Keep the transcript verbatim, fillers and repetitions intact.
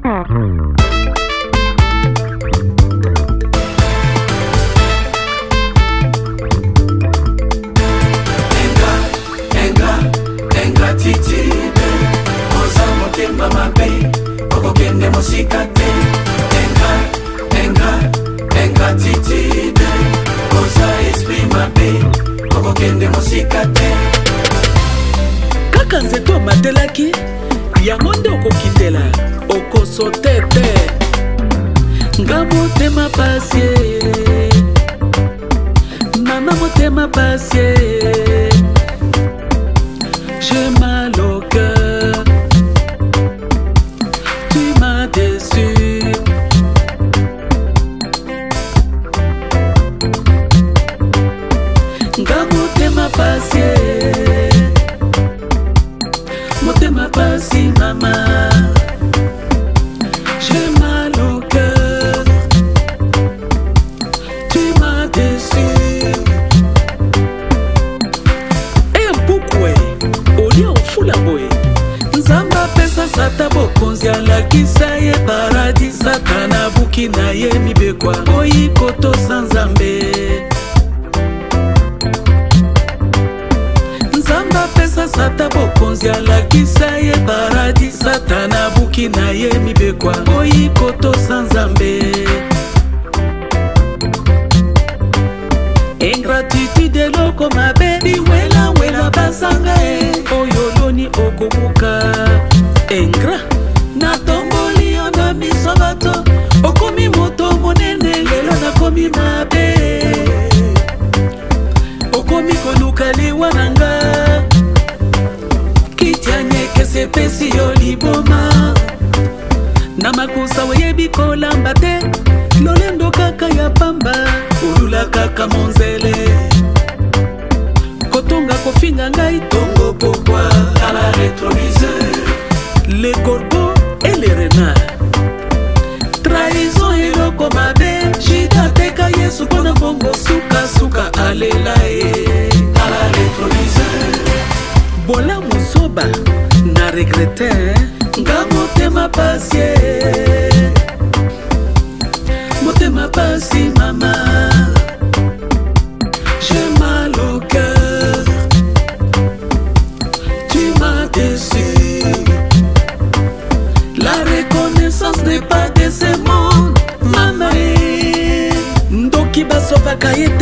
Kaka nzeto matelaki yango nde okokindela okosotete nga motema pasie mama motema pasie j'ai mal au cœur tu m'as déçu nga motema pasie motema pasi mama j'ai mal au cœur tu m'as déçu et mpukwe olia ofula boye nzamba pesa sata bokonzi alakisa ye paradis satana buki na ye mibekwa oyi koto sanzambe pesa sata bokonzi alakisa ye paradis satana buki na ye mibekwa oyi koto sanzambe ingratitude loko mabe liwela wela basanga e oyoloni okobuka engra na tomboli yo na miso bato okomi moto monene lelo nakomi mabe okomi koluka liwa nanga pesi yo liboma na makusa weyebi kolamba te lolendo kaka ya pamba olula kaka monzele kotonga kofinga ngai tongo pokwa à la rétroviseur les corbeaux et les renards trahison eloko mabe jitateka yesu mpona bongo sukasuka alela ye à la rétroviseur bola musoba na regrette nga motema pasie motema pasi mama j'ai mal au cœur tu m'as déçu la reconnaissance n'est pas de ce monde mama ndoki basovaka ye